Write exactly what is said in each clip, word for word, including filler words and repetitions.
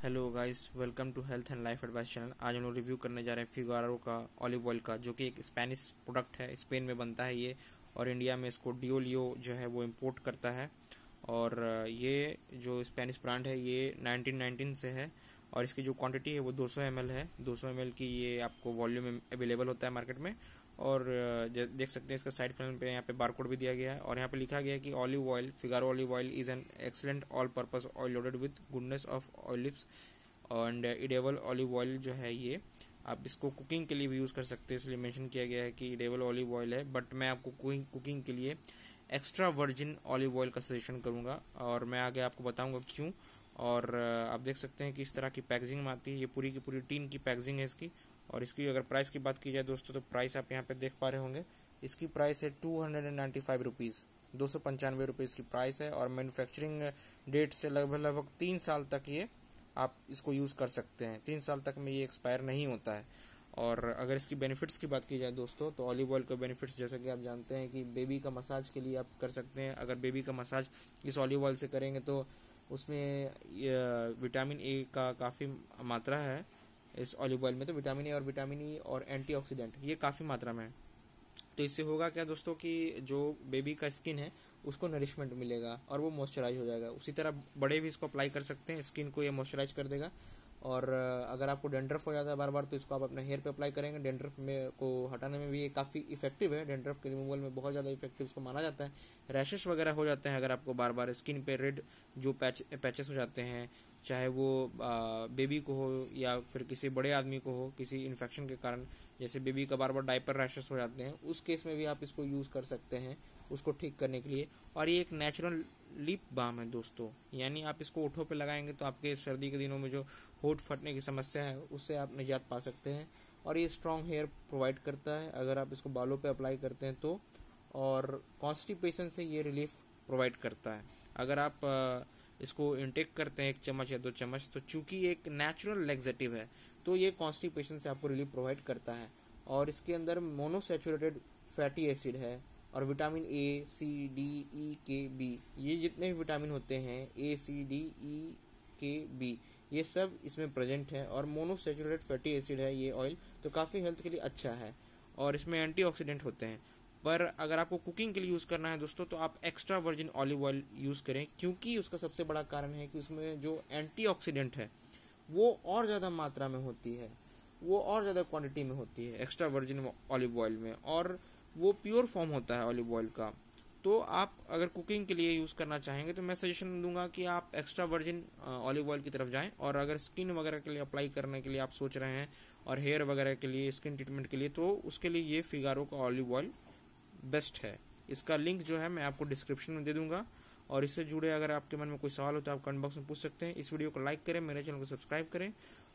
Hello guys, welcome to health and life advice channel. आज हम लोग रिव्यू करने जा रहे हैं फिगारो का ऑलिव ऑयल का, जो कि एक स्पेनिश प्रोडक्ट है। स्पेन में बनता है ये, और इंडिया में इसको डिओलियो जो है वो इंपोर्ट करता है। और ये जो स्पेनिश ब्रांड है ये नाइनटीन नाइनटीन से है, और इसकी जो क्वांटिटी है वो दो सौ एम एल है। दो सौ एम एल की ये आपको वॉल्यूम अवेलेबल होता है मार्केट में। और देख सकते हैं इसका साइड पैनल पे यहाँ पे बारकोड भी दिया गया है, और यहाँ पे लिखा गया है कि olive oil, Figaro olive oil is an excellent all purpose oil loaded with goodness of olives and edible olive oil. जो है ये आप इसको कुकिंग के लिए भी यूज़ कर सकते हैं, इसलिए मेंशन किया गया है कि इडेबल ऑलिव ऑयल है। बट मैं आपको कुकिंग कुकिंग के लिए एक्स्ट्रा वर्जिन ऑलिव ऑयल का सजेशन करूँगा, और मैं आगे आपको बताऊँगा क्यों। और आप देख सकते हैं कि इस तरह की पैकेजिंग में आती है। ये पूरी की पूरी टीन की पैकेजिंग है इसकी। और इसकी अगर प्राइस की बात की जाए दोस्तों, तो प्राइस आप यहाँ पे देख पा रहे होंगे। इसकी प्राइस है two hundred and ninety five rupees, दो सौ पंचानवे रुपये इसकी प्राइस है। और मैन्युफैक्चरिंग डेट से लगभग लगभग तीन साल तक ये आप इसको यूज़ कर सकते हैं। तीन साल तक में ये एक्सपायर नहीं होता है। और अगर इसकी बेनिफिट्स की बात की जाए दोस्तों, तो ऑलिव ऑयल के बेनिफिट्स जैसा कि आप जानते हैं कि बेबी का मसाज के लिए आप कर सकते हैं। अगर बेबी का मसाज इस ऑलिव ऑयल से करेंगे तो उसमें विटामिन ए का काफ़ी मात्रा है इस ऑलिव ऑयल में। तो विटामिन ए और विटामिन ई और एंटीऑक्सीडेंट ये काफ़ी मात्रा में है। तो इससे होगा क्या दोस्तों कि जो बेबी का स्किन है उसको नरिशमेंट मिलेगा और वो मॉइस्चराइज हो जाएगा। उसी तरह बड़े भी इसको अप्लाई कर सकते हैं, स्किन को ये मॉइस्चराइज कर देगा। और अगर आपको डेंड्रफ हो जाता है बार बार, तो इसको आप अपने हेयर पे अप्लाई करेंगे। डेंड्रफ में को हटाने में भी ये काफ़ी इफेक्टिव है। डेंड्रफ के रिमूवल में बहुत ज़्यादा इफेक्टिव इसको माना जाता है। रैशेस वगैरह हो जाते हैं अगर आपको बार बार स्किन पे रेड जो पैच पैचेस हो जाते हैं, चाहे वो बेबी को हो या फिर किसी बड़े आदमी को हो किसी इन्फेक्शन के कारण, जैसे बेबी का बार बार डायपर रैशेस हो जाते हैं, उस केस में भी आप इसको यूज़ कर सकते हैं उसको ठीक करने के लिए। और ये एक नेचुरल लिप बाम है दोस्तों, यानी आप इसको होठों पे लगाएंगे तो आपके सर्दी के दिनों में जो होठ फटने की समस्या है उससे आप निजात पा सकते हैं। और ये स्ट्रॉन्ग हेयर प्रोवाइड करता है अगर आप इसको बालों पे अप्लाई करते हैं तो। और कॉन्स्टिपेशन से ये रिलीफ प्रोवाइड करता है अगर आप इसको इनटेक करते हैं एक चम्मच या दो चम्मच। तो चूंकि एक नेचुरल लेक्सेटिव है तो ये कॉन्स्टिपेशन से आपको रिलीफ प्रोवाइड करता है। और इसके अंदर मोनोसैचुरेटेड फैटी एसिड है, और विटामिन ए, सी, डी, ई, के, बी, ये जितने भी विटामिन होते हैं ए, सी, डी, ई, के, बी, ये सब इसमें प्रेजेंट है। और मोनोसैचुरेटेड फैटी एसिड है ये ऑयल, तो काफ़ी हेल्थ के लिए अच्छा है। और इसमें एंटीऑक्सीडेंट होते हैं। पर अगर आपको कुकिंग के लिए यूज़ करना है दोस्तों, तो आप extra virgin olive oil use करें, क्योंकि उसका सबसे बड़ा कारण है कि उसमें जो एंटीऑक्सीडेंट है वो और ज़्यादा मात्रा में होती है, वो और ज़्यादा क्वांटिटी में होती है एक्स्ट्रा वर्जिन ऑलिव ऑयल में, और वो प्योर फॉर्म होता है ऑलिव ऑयल का। तो आप अगर कुकिंग के लिए यूज़ करना चाहेंगे तो मैं सजेशन दूंगा कि आप एक्स्ट्रा वर्जिन ऑलिव ऑयल की तरफ जाएं। और अगर स्किन वगैरह के लिए अप्लाई करने के लिए आप सोच रहे हैं, और हेयर वगैरह के लिए, स्किन ट्रीटमेंट के लिए, तो उसके लिए ये फिगारो का ऑलिव ऑयल बेस्ट है। इसका लिंक जो है मैं आपको डिस्क्रिप्शन में दे दूंगा। और इससे जुड़े अगर आपके मन में कोई सवाल हो तो आप कमेंट बॉक्स में पूछ सकते हैं। इस वीडियो को लाइक करें, मेरे चैनल को सब्सक्राइब करें,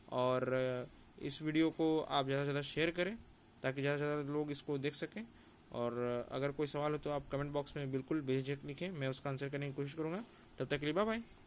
और इस वीडियो को आप ज़्यादा से ज़्यादा शेयर करें ताकि ज़्यादा से ज़्यादा लोग इसको देख सकें। और अगर कोई सवाल हो तो आप कमेंट बॉक्स में बिल्कुल बेझिझक लिखें, मैं उसका आंसर करने की कोशिश करूँगा। तब तक के लिए बाय बाय।